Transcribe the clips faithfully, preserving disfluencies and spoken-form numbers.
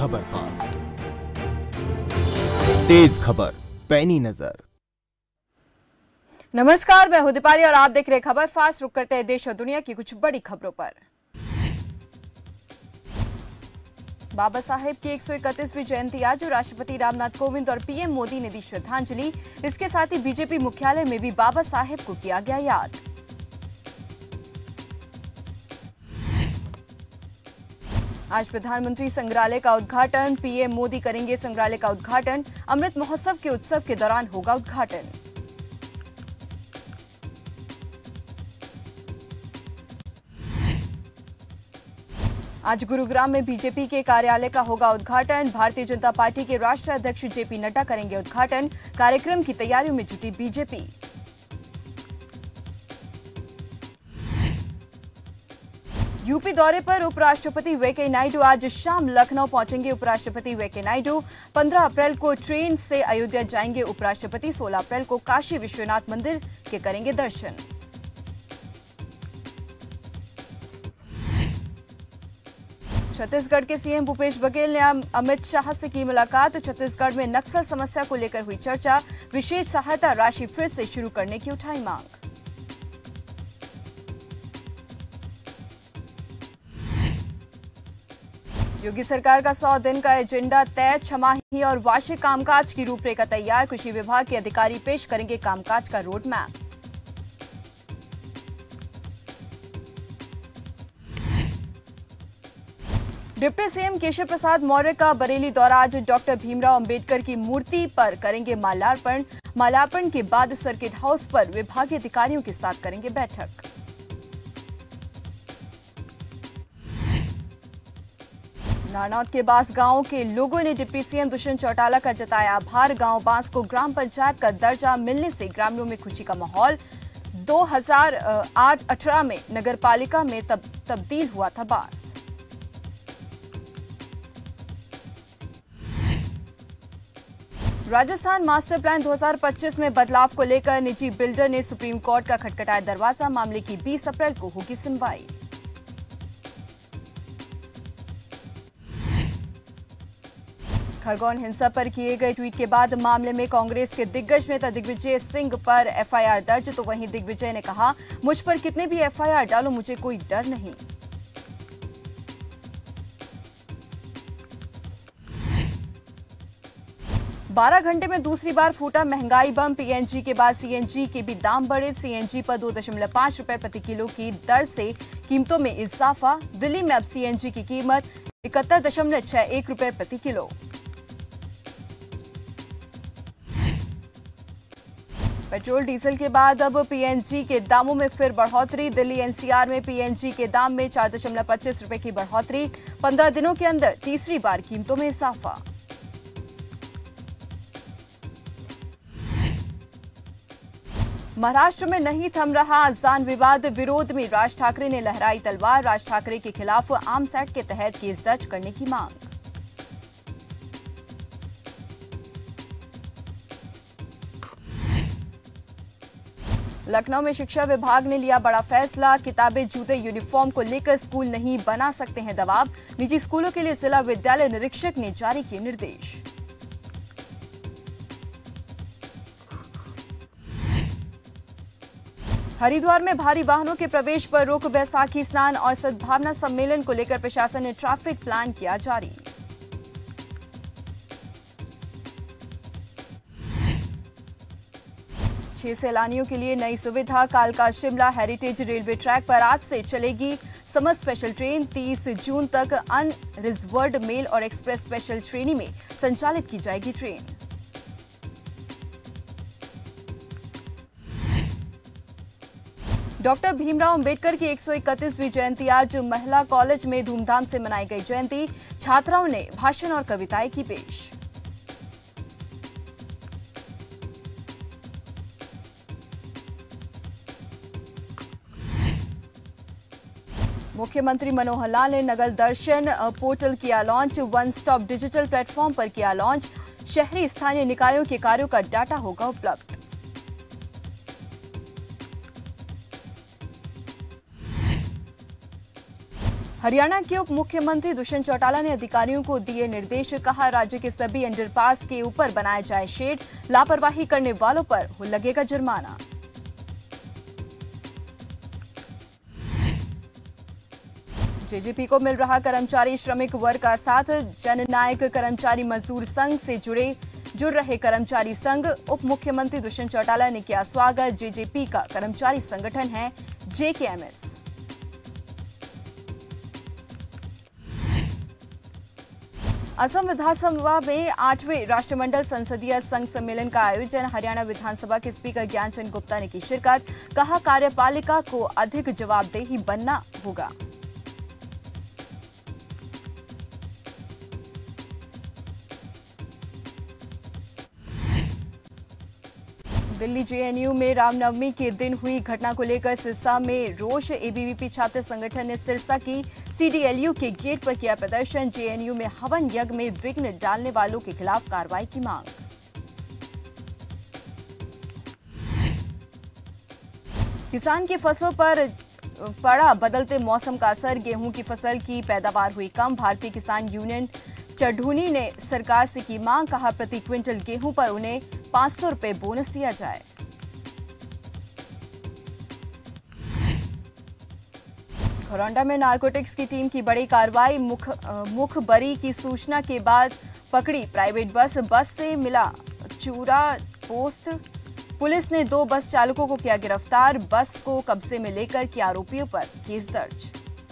खबर फास्ट, तेज खबर पैनी नजर। नमस्कार, मैं हूं दीपाली और आप देख रहे खबर फास्ट। रुक करते हैं देश और दुनिया की कुछ बड़ी खबरों पर। बाबा साहेब की एक सौ इकतीसवीं जयंती आज, राष्ट्रपति रामनाथ कोविंद और पीएम मोदी ने दी श्रद्धांजलि। इसके साथ ही बीजेपी मुख्यालय में भी बाबा साहेब को किया गया याद। आज प्रधानमंत्री संग्रहालय का उद्घाटन, पीएम मोदी करेंगे संग्रहालय का उद्घाटन। अमृत महोत्सव के उत्सव के दौरान होगा उद्घाटन। आज गुरुग्राम में बीजेपी के कार्यालय का होगा उद्घाटन। भारतीय जनता पार्टी के राष्ट्रीय अध्यक्ष जेपी नड्डा करेंगे उद्घाटन। कार्यक्रम की तैयारियों में जुटी बीजेपी। यूपी दौरे पर उपराष्ट्रपति वेंकैया नायडू आज शाम लखनऊ पहुंचेंगे। उपराष्ट्रपति वेंकैया नायडू पंद्रह अप्रैल को ट्रेन से अयोध्या जाएंगे। उपराष्ट्रपति सोलह अप्रैल को काशी विश्वनाथ मंदिर के करेंगे दर्शन। छत्तीसगढ़ के सीएम भूपेश बघेल ने अमित शाह से की मुलाकात। छत्तीसगढ़ में नक्सल समस्या को लेकर हुई चर्चा। विशेष सहायता राशि फिर से शुरू करने की उठाई मांग। योगी सरकार का सौ दिन का एजेंडा तय, छमाही और वार्षिक कामकाज की रूपरेखा तैयार। कृषि विभाग के अधिकारी पेश करेंगे कामकाज का road map. Deputy CM Keshav Prasad Maurya का बरेली दौरा। आज डॉक्टर भीमराव अंबेडकर की मूर्ति पर करेंगे माल्यार्पण। माल्यार्पण के बाद सर्किट हाउस पर विभागीय अधिकारियों के साथ करेंगे बैठक। नारनौत के बांस गांव के लोगों ने डिप्टी सीएम दुष्यंत चौटाला का जताया आभार। गांव बांस को ग्राम पंचायत का दर्जा मिलने से ग्रामीणों में खुशी का माहौल। दो हजार आठ अठारह में नगरपालिका में तब, तब्दील हुआ था बांस। राजस्थान मास्टर प्लान दो हज़ार पच्चीस में बदलाव को लेकर निजी बिल्डर ने सुप्रीम कोर्ट का खटखटाया दरवाजा। मामले की बीस अप्रैल को होगी सुनवाई। खरगोन हिंसा पर किए गए ट्वीट के बाद मामले में कांग्रेस के दिग्गज नेता दिग्विजय सिंह पर एफआईआर दर्ज। तो वहीं दिग्विजय ने कहा, मुझ पर कितने भी एफआईआर डालो, मुझे कोई डर नहीं। बारह घंटे में दूसरी बार फूटा महंगाई बम। पीएनजी के बाद सीएनजी के भी दाम बढ़े। सीएनजी पर दो दशमलव पांच रुपए प्रति किलो की दर से कीमतों में इजाफा। दिल्ली में अब सीएनजी की कीमत इकहत्तर दशमलव छह एक रुपए प्रति किलो। पेट्रोल डीजल के बाद अब पीएनजी के दामों में फिर बढ़ोतरी। दिल्ली एनसीआर में पीएनजी के दाम में चार दशमलव पच्चीस रुपए की बढ़ोतरी। पंद्रह दिनों के अंदर तीसरी बार कीमतों में इजाफा। महाराष्ट्र में नहीं थम रहा अजान विवाद। विरोध में राज ठाकरे ने लहराई तलवार। राज ठाकरे के खिलाफ आर्म्स एक्ट के तहत केस दर्ज करने की मांग। लखनऊ में शिक्षा विभाग ने लिया बड़ा फैसला। किताबें, जूते, यूनिफॉर्म को लेकर स्कूल नहीं बना सकते हैं दबाव। निजी स्कूलों के लिए जिला विद्यालय निरीक्षक ने जारी किए निर्देश। हरिद्वार में भारी वाहनों के प्रवेश पर रोक। बैसाखी स्नान और सद्भावना सम्मेलन को लेकर प्रशासन ने ट्रैफिक प्लान किया जारी। छह सैलानियों के लिए नई सुविधा। कालका शिमला हेरिटेज रेलवे ट्रैक पर आज से चलेगी समर स्पेशल ट्रेन। तीस जून तक अनरिजर्व्ड मेल और एक्सप्रेस स्पेशल श्रेणी में संचालित की जाएगी ट्रेन। डॉक्टर भीमराव अंबेडकर की एक सौ इकतीसवीं जयंती आज महिला कॉलेज में धूमधाम से मनाई गई जयंती। छात्राओं ने भाषण और कविताएं की पेश। मुख्यमंत्री मनोहर लाल ने नगर दर्शन पोर्टल किया launch. One stop digital platform पर किया लॉन्च। शहरी स्थानीय निकायों के कार्यों का डाटा होगा उपलब्ध। हरियाणा के उप मुख्यमंत्री दुष्यंत चौटाला ने अधिकारियों को दिए निर्देश। कहा, राज्य के सभी अंडरपास के ऊपर बनाया जाए शेड, लापरवाही करने वालों पर हो लगेगा जुर्माना। जेजेपी को मिल रहा कर्मचारी श्रमिक वर्ग का साथ। जननायक कर्मचारी मजदूर संघ से जुड़े जुड़ रहे कर्मचारी संघ। उप मुख्यमंत्री दुष्यंत चौटाला ने किया स्वागत। जेजेपी का कर्मचारी संगठन है जेकेएमएस। असम विधानसभा में आठवें राष्ट्रमंडल संसदीय संघ सम्मेलन का आयोजन। हरियाणा विधानसभा के स्पीकर ज्ञानचंद गुप्ता ने की शिरकत। कहा, कार्यपालिका को अधिक जवाबदेही बनना होगा। दिल्ली जेएनयू में रामनवमी के दिन हुई घटना को लेकर सिरसा में रोष। एबीवीपी छात्र संगठन ने सिरसा की सीडीएलयू के गेट पर किया प्रदर्शन। जेएनयू में हवन यज्ञ में विघ्न डालने वालों के खिलाफ कार्रवाई की मांग। किसान की फसलों पर पड़ा बदलते मौसम का असर। गेहूं की फसल की पैदावार हुई कम। भारतीय किसान यूनियन चढ़ूनी ने सरकार से की मांग। कहा, प्रति क्विंटल गेहूं पर उन्हें पांच सौ रुपए बोनस दिया जाए। घरौंडा में नारकोटिक्स की टीम की बड़ी कार्रवाई। मुख मुखबरी की सूचना के बाद पकड़ी प्राइवेट बस। बस से मिला चूरा पोस्ट। पुलिस ने दो बस चालकों को किया गिरफ्तार। बस को कब्जे में लेकर किया आरोपियों पर केस दर्ज।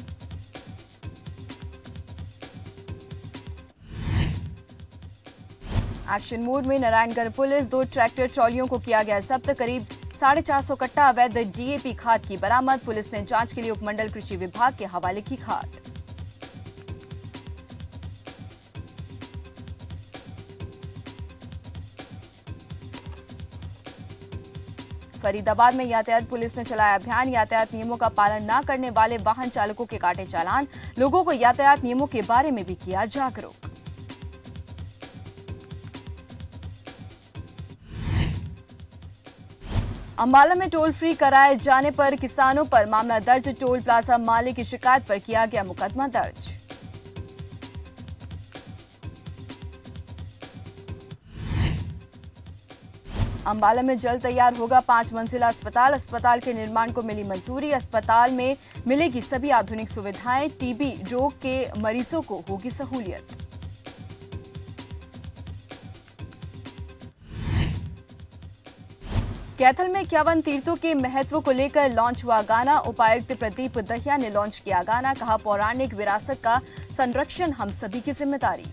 एक्शन मोड में नारायणगढ़ पुलिस। दो ट्रैक्टर ट्रॉलियों को किया गया जब्त। करीब साढ़े चार सौ कट्टा अवैध डीएपी खाद की बरामद। पुलिस ने जांच के लिए उपमंडल कृषि विभाग के हवाले की खाद। फरीदाबाद में यातायात पुलिस ने चलाया अभियान। यातायात नियमों का पालन न करने वाले वाहन चालकों के काटे चालान। लोगों को यातायात नियमों के बारे में भी किया जागरूक। अंबाला में टोल फ्री कराए जाने पर किसानों पर मामला दर्ज। टोल प्लाजा मालिक की शिकायत पर किया गया मुकदमा दर्ज। अंबाला में जल्द तैयार होगा पांच मंजिला अस्पताल। अस्पताल के निर्माण को मिली मंजूरी। अस्पताल में मिलेगी सभी आधुनिक सुविधाएं। टीबी रोग के मरीजों को होगी सहूलियत। कैथल में इक्यावन तीर्थों के महत्व को लेकर लॉन्च हुआ गाना। उपायुक्त प्रदीप दहिया ने लॉन्च किया गाना। कहा, पौराणिक विरासत का संरक्षण हम सभी की जिम्मेदारी।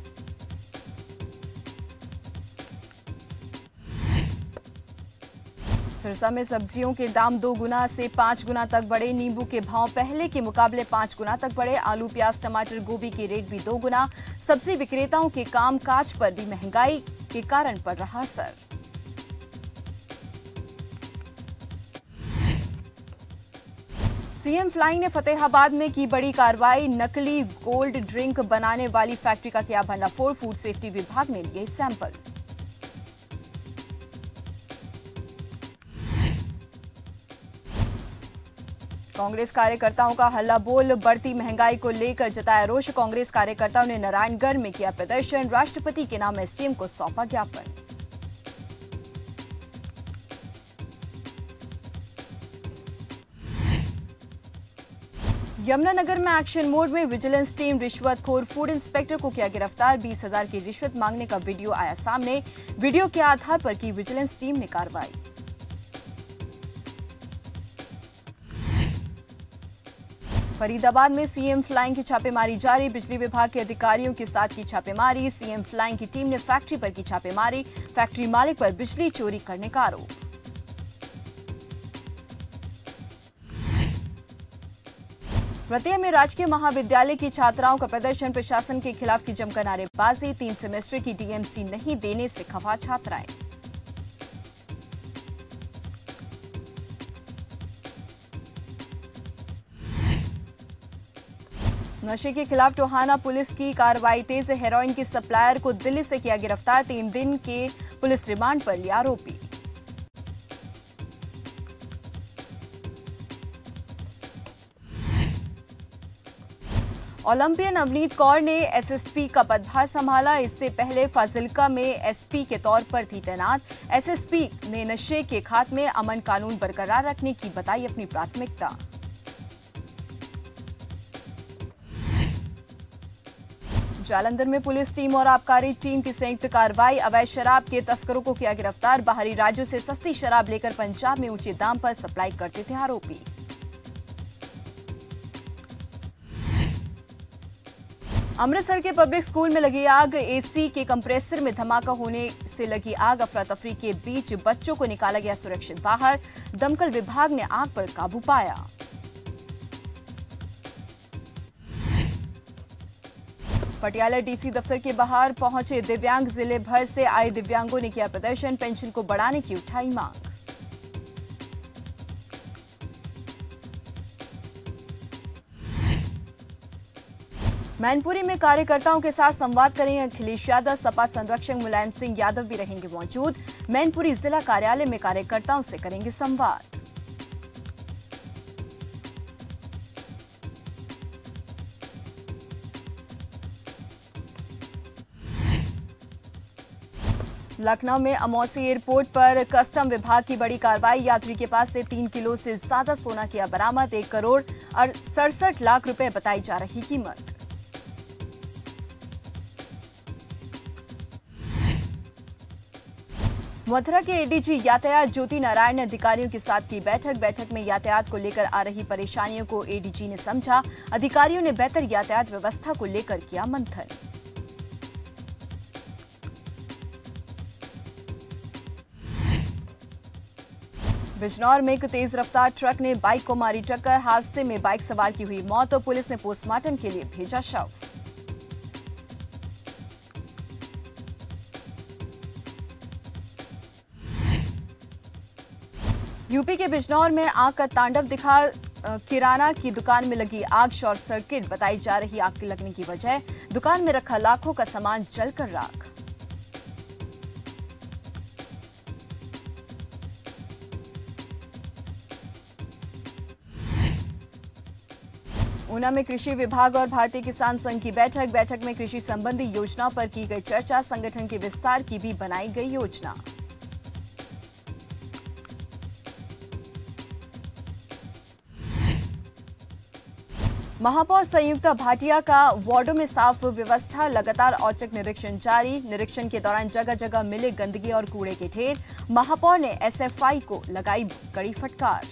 सिरसा में सब्जियों के दाम दो गुना से पांच गुना तक बढ़े। नींबू के भाव पहले के मुकाबले पांच गुना तक बढ़े। आलू, प्याज, टमाटर, गोभी के रेट भी दो गुना। सब्जी विक्रेताओं के काम काज पर भी महंगाई के कारण पड़ रहा असर। सीएम फ्लाइंग ने फतेहाबाद में की बड़ी कार्रवाई। नकली गोल्ड ड्रिंक बनाने वाली फैक्ट्री का किया भंडाफोड़। फूड सेफ्टी विभाग ने लिए सैंपल। कांग्रेस कार्यकर्ताओं का हल्ला बोल। बढ़ती महंगाई को लेकर जताया रोष। कांग्रेस कार्यकर्ताओं ने नारायणगढ़ में किया प्रदर्शन। राष्ट्रपति के नाम एसडीएम को सौंपा ज्ञापन। यमुनानगर में एक्शन मोड में विजिलेंस टीम। रिश्वतखोर फूड इंस्पेक्टर को किया गिरफ्तार। बीस हजार की रिश्वत मांगने का वीडियो आया सामने। वीडियो के आधार पर की विजिलेंस टीम ने कार्रवाई। फरीदाबाद में सीएम फ्लाइंग की छापेमारी जारी। बिजली विभाग के अधिकारियों के साथ की छापेमारी। सीएम फ्लाइंग की टीम ने फैक्ट्री पर की छापेमारी। फैक्ट्री मालिक पर बिजली चोरी करने का आरोप। रतिया में राजकीय महाविद्यालय की छात्राओं का प्रदर्शन। प्रशासन के खिलाफ की जमकर नारेबाजी। तीन सेमेस्टर की डीएमसी नहीं देने से खफा छात्राएं। नशे के खिलाफ टोहाना पुलिस की कार्रवाई तेज। हेरोइन की सप्लायर को दिल्ली से किया गिरफ्तार। तीन दिन के पुलिस रिमांड पर लिया आरोपी। ओलंपियन अवनीत कौर ने एसएसपी का पदभार संभाला। इससे पहले फाजिल्का में एसपी के तौर पर थी तैनात। एसएसपी ने नशे के खात्मे, अमन कानून बरकरार रखने की बताई अपनी प्राथमिकता। जालंधर में पुलिस टीम और आबकारी टीम की संयुक्त कार्रवाई। अवैध शराब के तस्करों को किया गिरफ्तार। बाहरी राज्यों से सस्ती शराब लेकर पंजाब में ऊंचे दाम पर सप्लाई करते थे आरोपी। अमृतसर के पब्लिक स्कूल में लगी आग। एसी के कंप्रेसर में धमाका होने से लगी आग। अफरा तफरी के बीच बच्चों को निकाला गया सुरक्षित बाहर। दमकल विभाग ने आग पर काबू पाया। पटियाला डीसी दफ्तर के बाहर पहुंचे दिव्यांग। जिले भर से आए दिव्यांगों ने किया प्रदर्शन। पेंशन को बढ़ाने की उठाई मांग। मैनपुरी में कार्यकर्ताओं के साथ संवाद करेंगे अखिलेश यादव। सपा संरक्षक मुलायम सिंह यादव भी रहेंगे मौजूद। मैनपुरी जिला कार्यालय में कार्यकर्ताओं से करेंगे संवाद। लखनऊ में अमौसी एयरपोर्ट पर कस्टम विभाग की बड़ी कार्रवाई। यात्री के पास से तीन किलो से ज्यादा सोना किया बरामद। एक करोड़ और सड़सठ लाख रुपए बताई जा रही कीमत। मथुरा के एडीजी यातायात ज्योति नारायण ने अधिकारियों के साथ की बैठक। बैठक में यातायात को लेकर आ रही परेशानियों को एडीजी ने समझा। अधिकारियों ने बेहतर यातायात व्यवस्था को लेकर किया मंथन। बिजनौर में एक तेज रफ्तार ट्रक ने बाइक को मारी टक्कर। हादसे में बाइक सवार की हुई मौत और पुलिस ने पोस्टमार्टम के लिए भेजा शव। यूपी के बिजनौर में आग का तांडव दिखा। किराना की दुकान में लगी आग शॉर्ट सर्किट बताई जा रही। आग के लगने की वजह दुकान में रखा लाखों का सामान जलकर राख। ऊना में कृषि विभाग और भारतीय किसान संघ की बैठक। बैठक में कृषि संबंधी योजनाओं पर की गई चर्चा। संगठन के विस्तार की भी बनाई गई योजना। महापौर संयुक्ता भाटिया का वार्डों में साफ व्यवस्था। लगातार औचक निरीक्षण जारी। निरीक्षण के दौरान जगह जगह मिले गंदगी और कूड़े के ढेर। महापौर ने एसएफआई को लगाई कड़ी फटकार।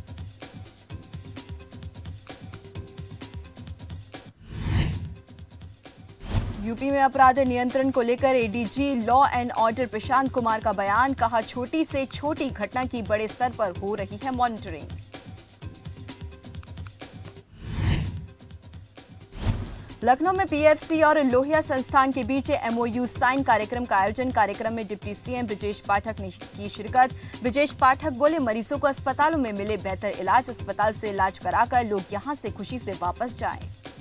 यूपी में अपराध नियंत्रण को लेकर ADG law and order Prashant Kumar का बयान। कहा, छोटी से छोटी घटना की बड़े स्तर पर हो रही है मॉनिटरिंग। लखनऊ में पीएफसी और लोहिया संस्थान के बीच एमओयू साइन कार्यक्रम का आयोजन। कार्यक्रम में डिप्टी सीएम ब्रजेश पाठक ने की शिरकत। ब्रजेश पाठक बोले, मरीजों को अस्पतालों में मिले बेहतर इलाज। अस्पताल से इलाज कराकर लोग यहां से खुशी से वापस जाएं।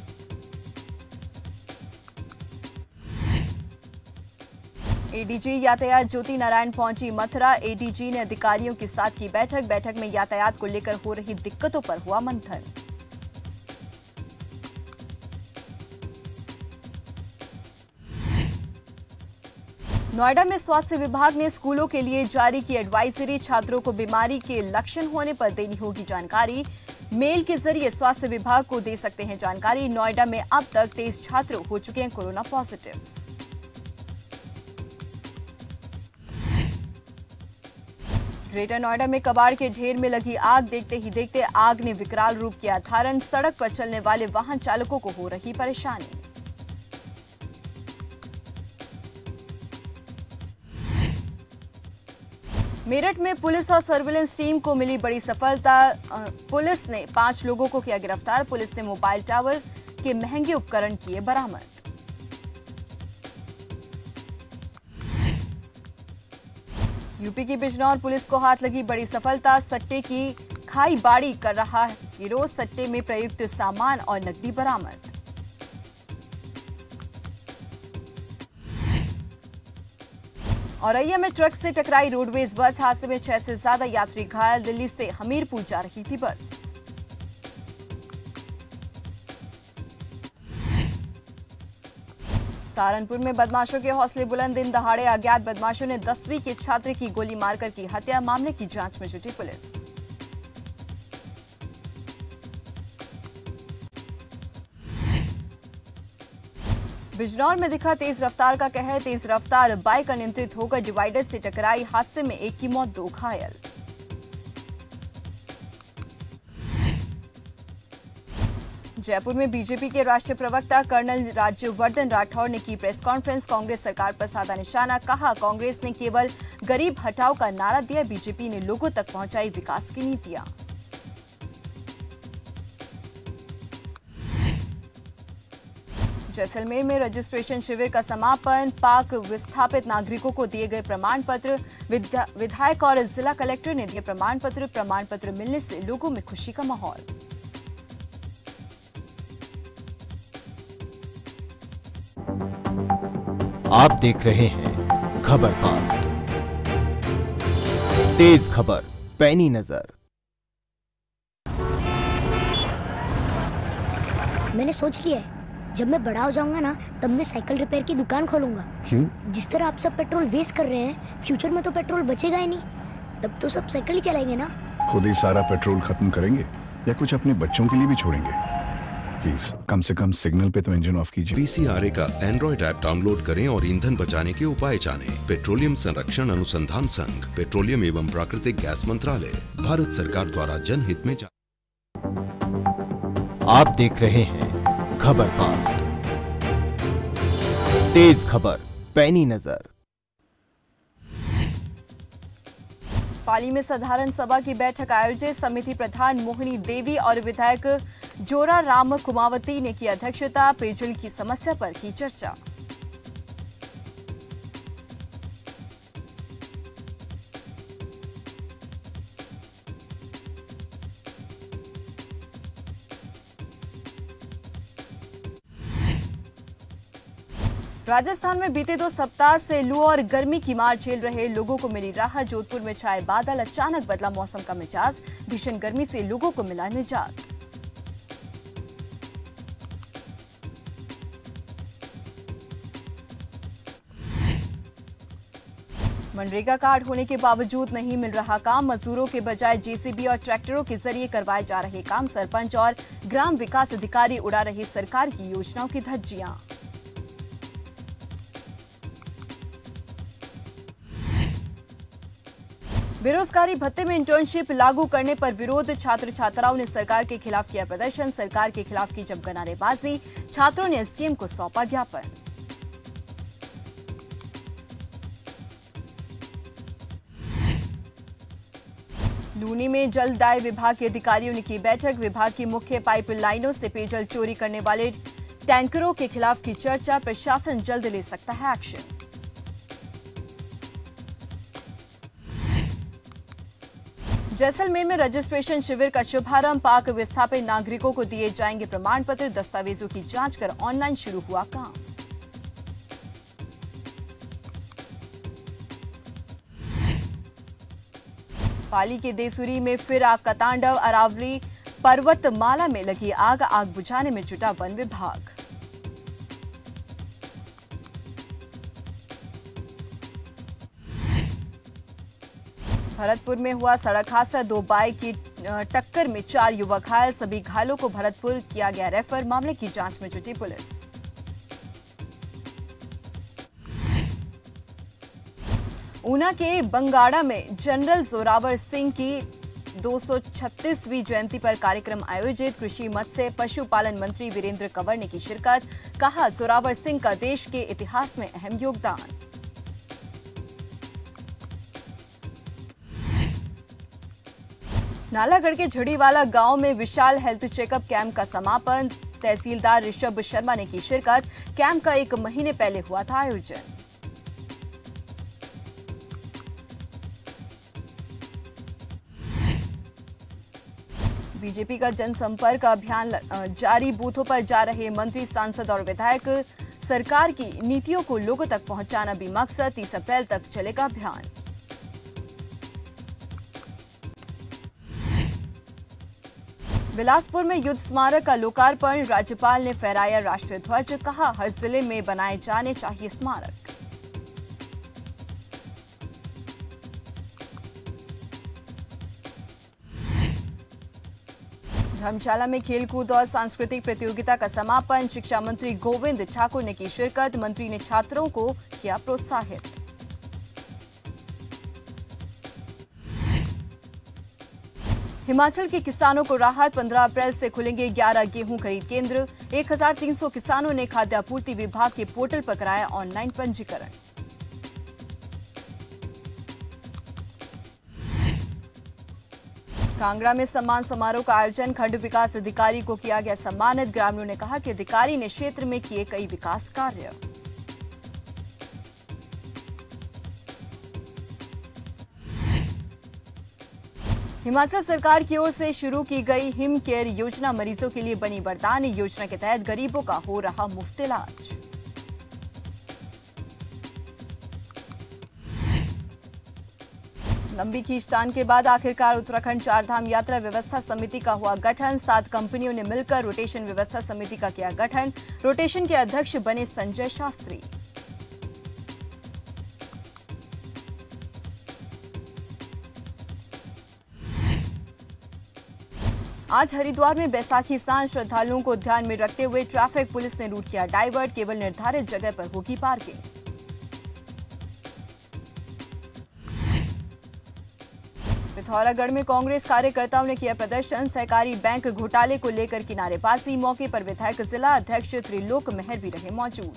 एडीजी यातायात ज्योति नारायण पहुंची मथुरा। एडीजी ने अधिकारियों के साथ की बैठक। बैठक में यातायात को लेकर हो रही दिक्कतों पर हुआ मंथन। नोएडा में स्वास्थ्य विभाग ने स्कूलों के लिए जारी की एडवाइजरी। छात्रों को बीमारी के लक्षण होने पर देनी होगी जानकारी। मेल के जरिए स्वास्थ्य विभाग को दे सकते हैं जानकारी। नोएडा में अब तक तेईस छात्र हो चुके हैं कोरोना पॉजिटिव। ग्रेटर नोएडा में कबाड़ के ढेर में लगी आग। देखते ही देखते आग ने विकराल रूप किया धारण। सड़क पर चलने वाले वाहन चालकों को हो रही परेशानी। मेरठ में पुलिस और सर्विलेंस टीम को मिली बड़ी सफलता। पुलिस ने पांच लोगों को किया गिरफ्तार। पुलिस ने मोबाइल टावर के महंगे उपकरण किए बरामद। यूपी की बिजनौर पुलिस को हाथ लगी बड़ी सफलता। सट्टे की खाई बाड़ी कर रहा गिरोह। सट्टे में प्रयुक्त सामान और नकदी बरामद। औरैया में ट्रक से टकराई रोडवेज बस। हादसे में छह से ज्यादा यात्री घायल। दिल्ली से हमीरपुर जा रही थी बस। सहारनपुर में बदमाशों के हौसले बुलंद, दिन दहाड़े अज्ञात बदमाशों ने दसवीं के छात्र की गोली मारकर की हत्या, मामले की जांच में जुटी पुलिस। बिजनौर में दिखा तेज रफ्तार का कहर, तेज रफ्तार बाइक अनियंत्रित होकर डिवाइडर से टकराई, हादसे में एक की मौत, दो घायल। जयपुर में बीजेपी के राष्ट्रीय प्रवक्ता कर्नल राज्यवर्धन राठौर ने की प्रेस कॉन्फ्रेंस, कांग्रेस सरकार पर साधा निशाना, कहा कांग्रेस ने केवल गरीब हटाओ का नारा दिया, बीजेपी ने लोगों तक पहुंचाई विकास की नीतियां। जैसलमेर में रजिस्ट्रेशन शिविर का समापन, पाक विस्थापित नागरिकों को दिए गए प्रमाण पत्र, विधायक और जिला कलेक्टर ने दिए प्रमाण पत्र, प्रमाण पत्र मिलने से लोगों में खुशी का माहौल। आप देख रहे हैं खबर फास्ट, तेज खबर पैनी नजर। मैंने सोच लिया है, जब मैं बड़ा हो जाऊंगा ना, तब मैं साइकिल रिपेयर की दुकान खोलूंगा। क्यों? जिस तरह आप सब पेट्रोल वेस्ट कर रहे हैं, फ्यूचर में तो पेट्रोल बचेगा ही नहीं, तब तो सब साइकिल ही चलाएंगे ना। खुद ही सारा पेट्रोल खत्म करेंगे या कुछ अपने बच्चों के लिए भी छोड़ेंगे? प्लीज कम से कम सिग्नल पे तो इंजन ऑफ कीजिए। पीसीआरए का एंड्रॉइड ऐप डाउनलोड करें और ईंधन बचाने के उपाय जानें। पेट्रोलियम संरक्षण अनुसंधान संघ, पेट्रोलियम एवं प्राकृतिक गैस मंत्रालय, भारत सरकार द्वारा जनहित में जारी। आप देख रहे हैं खबर फास्ट, तेज खबर पैनी नजर। पाली में साधारण सभा की बैठक आयोजित, समिति प्रधान मोहिनी देवी और विधायक जोरा राम कुमावती ने की अध्यक्षता, पेयजल की समस्या पर की चर्चा। राजस्थान में बीते दो सप्ताह से लू और गर्मी की मार झेल रहे लोगों को मिली राहत, जोधपुर में छाए बादल, अचानक बदला मौसम का मिजाज, भीषण गर्मी से लोगों को मिला निजात। मनरेगा कार्ड होने के बावजूद नहीं मिल रहा काम, मजदूरों के बजाय जेसीबी और ट्रैक्टरों के जरिए करवाए जा रहे काम, सरपंच और ग्राम विकास अधिकारी उड़ा रहे सरकार की योजनाओं की धज्जियां। बेरोजगारी भत्ते में इंटर्नशिप लागू करने पर विरोध, छात्र छात्राओं ने सरकार के खिलाफ किया प्रदर्शन, सरकार के खिलाफ की जमकर नारेबाजी, छात्रों ने एसडीएम को सौंपा ज्ञापन। लूनी में जल दाय विभाग के अधिकारियों ने की बैठक, विभाग की मुख्य पाइपलाइनों से पेयजल चोरी करने वाले टैंकरों के खिलाफ की चर्चा, प्रशासन जल्द ले सकता है एक्शन। जैसलमेर में रजिस्ट्रेशन शिविर का शुभारंभ, पाक विस्थापित नागरिकों को दिए जाएंगे प्रमाण पत्र, दस्तावेजों की जांच कर ऑनलाइन शुरू हुआ काम। पाली के देसुरी में फिर आग का तांडव, अरावली पर्वतमाला में लगी आग, आग बुझाने में जुटा वन विभाग। भरतपुर में हुआ सड़क हादसा, दो बाइक की टक्कर में चार युवक घायल, सभी घायलों को भरतपुर किया गया रेफर, मामले की जांच में जुटी पुलिस। ऊना के बंगाड़ा में जनरल जोरावर सिंह की दो सौ छत्तीसवीं जयंती पर कार्यक्रम आयोजित, कृषि मत्स्य पशुपालन मंत्री वीरेंद्र कंवर ने की शिरकत, कहा जोरावर सिंह का देश के इतिहास में अहम योगदान। नालागढ़ के झड़ीवाला गांव में विशाल हेल्थ चेकअप कैंप का समापन, तहसीलदार ऋषभ शर्मा ने की शिरकत, कैंप का एक महीने पहले हुआ था आयोजन। बीजेपी का जनसंपर्क अभियान जारी, बूथों पर जा रहे मंत्री, सांसद और विधायक, सरकार की नीतियों को लोगों तक पहुंचाना भी मकसद, तीस अप्रैल तक चलेगा अभियान। बिलासपुर में युद्ध स्मारक का लोकार्पण, राज्यपाल ने फहराया राष्ट्रीय ध्वज, कहा हर जिले में बनाए जाने चाहिए स्मारक। धर्मशाला में खेलकूद और सांस्कृतिक प्रतियोगिता का समापन, शिक्षा मंत्री गोविंद ठाकुर ने की शिरकत, मंत्री ने छात्रों को किया प्रोत्साहित। हिमाचल के किसानों को राहत, पंद्रह अप्रैल से खुलेंगे ग्यारह गेहूं खरीद केंद्र, एक हज़ार तीन सौ किसानों ने खाद्य आपूर्ति विभाग के पोर्टल पर कराया ऑनलाइन पंजीकरण। कांगड़ा में सम्मान समारोह का आयोजन, खंड विकास अधिकारी को किया गया सम्मानित, ग्रामीणों ने कहा कि अधिकारी ने क्षेत्र में किए कई विकास कार्य। हिमाचल सरकार की ओर से शुरू की गई हिम केयर योजना मरीजों के लिए बनी वरदान, योजना के तहत गरीबों का हो रहा मुफ्त इलाज। लंबी खींचतान के बाद आखिरकार उत्तराखंड चारधाम यात्रा व्यवस्था समिति का हुआ गठन, सात कंपनियों ने मिलकर रोटेशन व्यवस्था समिति का किया गठन, रोटेशन के अध्यक्ष बने संजय शास्त्री। आज हरिद्वार में बैसाखी सांझ, श्रद्धालुओं को ध्यान में रखते हुए ट्रैफिक पुलिस ने रूट किया डाइवर्ट, केवल निर्धारित जगह पर होगी पार्किंग। पिथौरागढ़ में कांग्रेस कार्यकर्ताओं ने किया प्रदर्शन, सहकारी बैंक घोटाले को लेकर किनारेबाजी, मौके पर विधायक जिला अध्यक्ष त्रिलोक मेहर भी रहे मौजूद।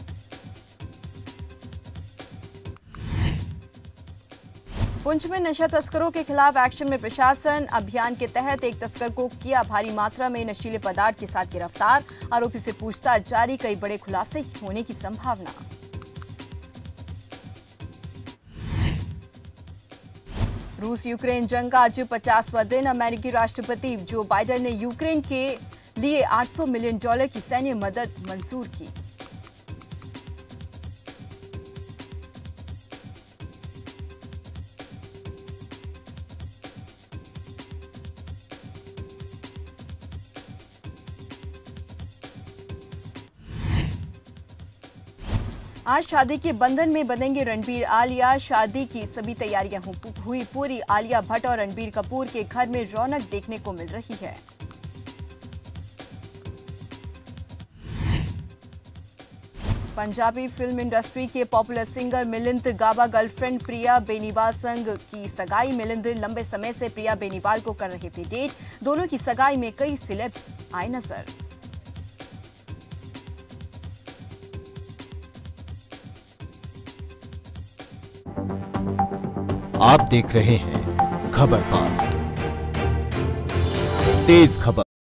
पुंछ में नशा तस्करों के खिलाफ एक्शन में प्रशासन, अभियान के तहत एक तस्कर को किया भारी मात्रा में नशीले पदार्थ के साथ गिरफ्तार, आरोपी से पूछताछ जारी, कई बड़े खुलासे होने की संभावना। रूस यूक्रेन जंग का आज पचासवां दिन, अमेरिकी राष्ट्रपति जो बाइडेन ने यूक्रेन के लिए आठ सौ मिलियन डॉलर की सैन्य मदद मंजूर की। आज शादी के बंधन में बंधेंगे रणबीर आलिया, शादी की सभी तैयारियां हुई पूरी, आलिया भट्ट और रणबीर कपूर के घर में रौनक देखने को मिल रही है। पंजाबी फिल्म इंडस्ट्री के popular singer Milind Gaba girlfriend Priya Beniwal संग की सगाई, मिलिंद लंबे समय से प्रिया बेनीवाल को कर रहे थे डेट, दोनों की सगाई में कई सेलेब्स आए नजर। आप देख रहे हैं खबर फास्ट, तेज खबर।